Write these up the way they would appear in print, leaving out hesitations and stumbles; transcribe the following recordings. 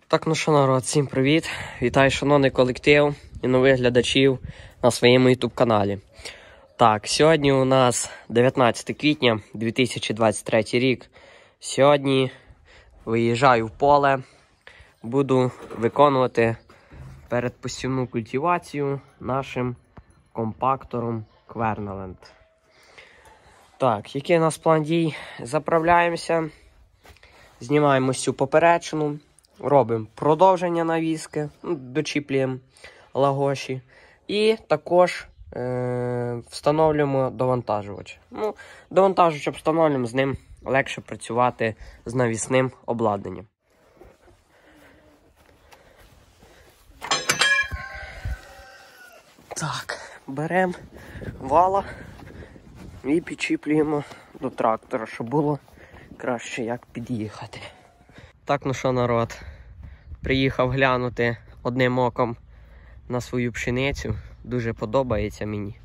Так, ну що, народ, всім привіт! Вітаю шановний колектив і нових глядачів на своєму YouTube-каналі. Так, сьогодні у нас 19 квітня 2023 рік. Сьогодні виїжджаю в поле, буду виконувати передпосівну культивацію нашим компактором Kvernaland. Так, який у нас план дій? Заправляємося, знімаємо цю поперечину. Робимо продовження навіски, дочіплюємо лагоші. І також встановлюємо довантажувач. Довантажувач встановлюємо, з ним легше працювати з навісним обладнанням. Так, беремо вала і підчіплюємо до трактора, щоб було краще як під'їхати. Так, ну що, народ, приїхав глянути одним оком на свою пшеницю. Дуже подобається мені.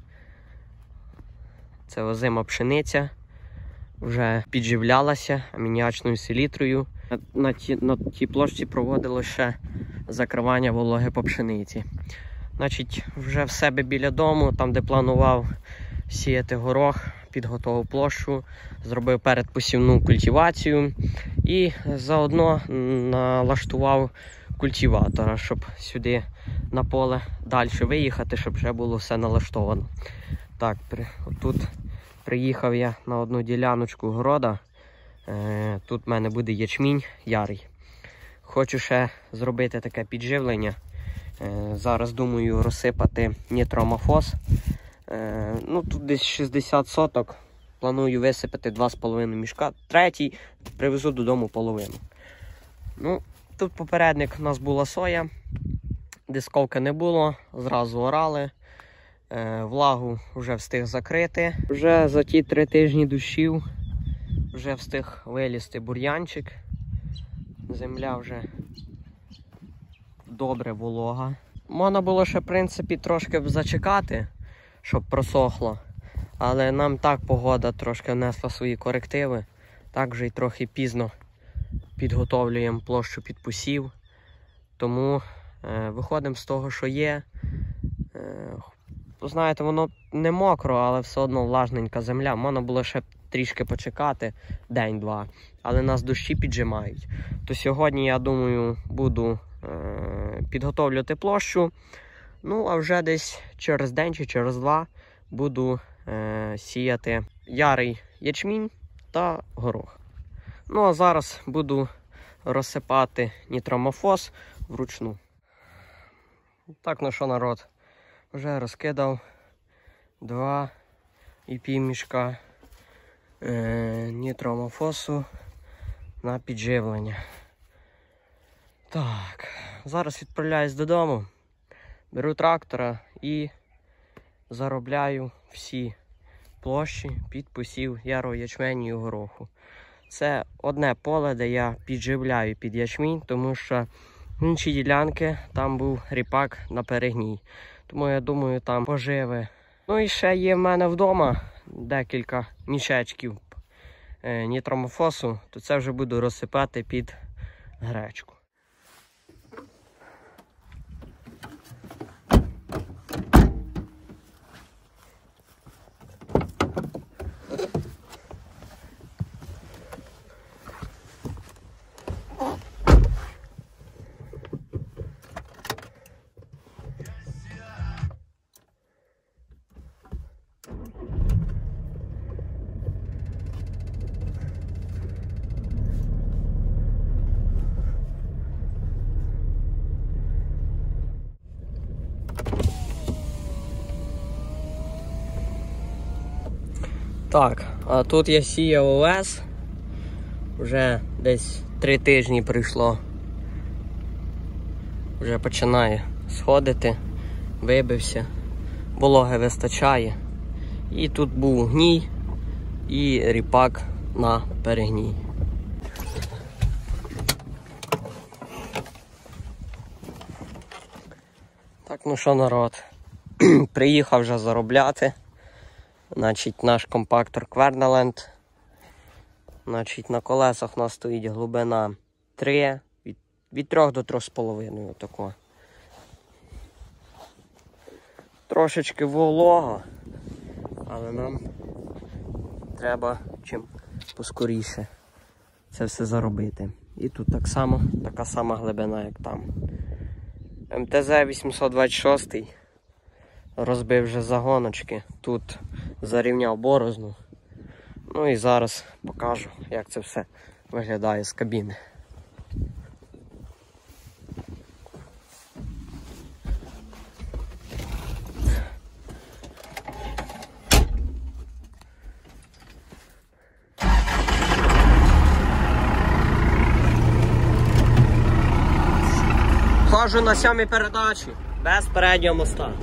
Це озима пшениця, вже підживлялася амініачною селітрою. На тій площі проводилося ще закривання вологи по пшениці. Значить, вже в себе біля дому, там де планував сіяти горох, підготував площу, зробив передпосівну культивацію і заодно налаштував культиватора, щоб сюди на поле далі виїхати, щоб вже було все налаштовано. Так, тут приїхав я на одну діляночку города. Тут в мене буде ячмінь ярий. Хочу ще зробити таке підживлення. Зараз думаю розсипати нітроамофос. Тут десь 60 соток. Планую висипати 2,5 мішка. Третій привезу додому половину. Тут попередник у нас була соя. Дисковки не було. Зразу орали. Влагу вже встиг закрити. Вже за ті 3 тижні дощів вже встиг вилізти бур'янчик. Земля вже добре волога. Можна було ще, в принципі, трошки зачекати, щоб просохло. Але нам так погода трошки внесла свої корективи. Так вже й трохи пізно підготовлюємо площу під посів. Тому виходимо з того, що є. Знаєте, воно не мокро, але все одно влажненька земля. Можна було ще трішки почекати, день-два. Але нас дощі піджимають. То сьогодні, я думаю, буду підготовлювати площу. А вже десь через день чи через два буду сіяти ярий ячмінь та горох. А зараз буду розсипати нітроамофос вручну. Так, ну що, народ, вже розкидав 2,5 мішка нітроамофосу на підживлення. Так, зараз відправляюсь додому, беру трактора і заробляю всі площі під посів ярого ячменю і гороху. Це одне поле, де я підживляю під ячмінь, тому що інші ділянки там був ріпак на перегній. Тому я думаю, там поживи. І ще є в мене вдома декілька мішечків нітроамофосу, то це вже буду розсипати під гречку. Так, а тут я сіяв овес, вже десь 3 тижні пройшло, вже починає сходити, вибився, вологи вистачає. І тут був гній і ріпак на перегній. Так, ну що, народ, приїхав вже заробляти. Значить, наш компактор Kvernaland. Значить, на колесах у нас стоїть глибина 3, Від 3 до 3,5 отако. Трошечки волого, але нам треба чим поскоріше це все заробити. І тут так само, така сама глибина, як там. МТЗ-826 розбив вже загоночки, тут зарівняв борозну. Ну і зараз покажу, як це все виглядає з кабіни. Ходжу на 7-й передачі, без переднього моста.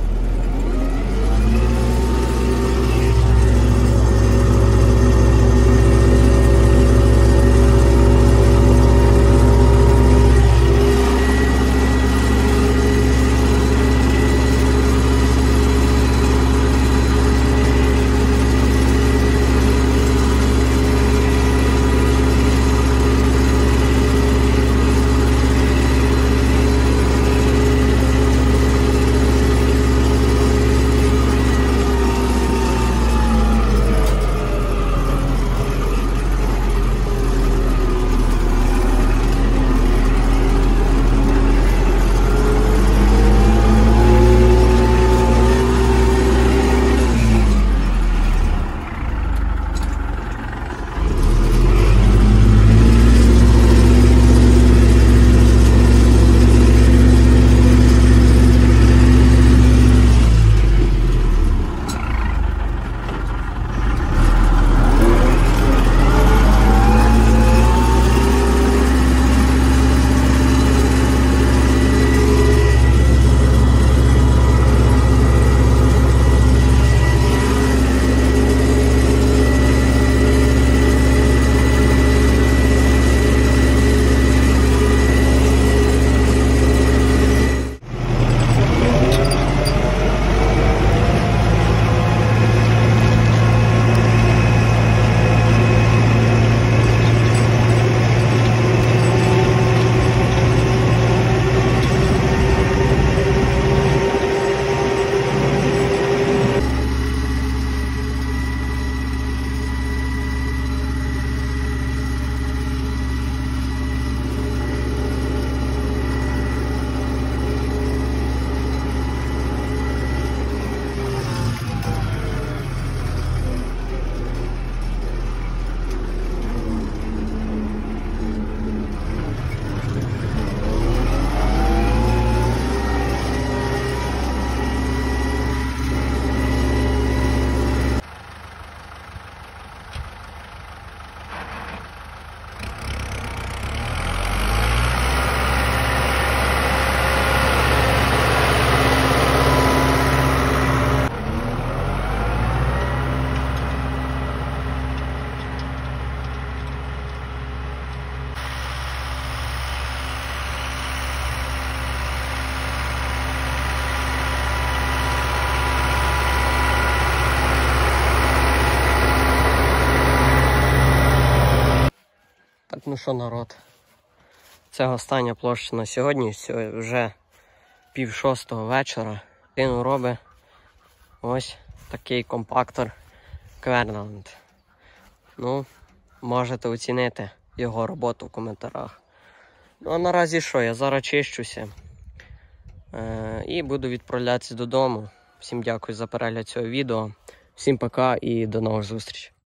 Ну що, народ, це остання площа на сьогодні, вже 5:30 вечора. Він робить ось такий компактор Kverneland. Ну, можете оцінити його роботу в коментарях. Ну а наразі що, я зараз чищуся і буду відправлятися додому. Всім дякую за перегляд цього відео, всім пока і до нових зустрічей.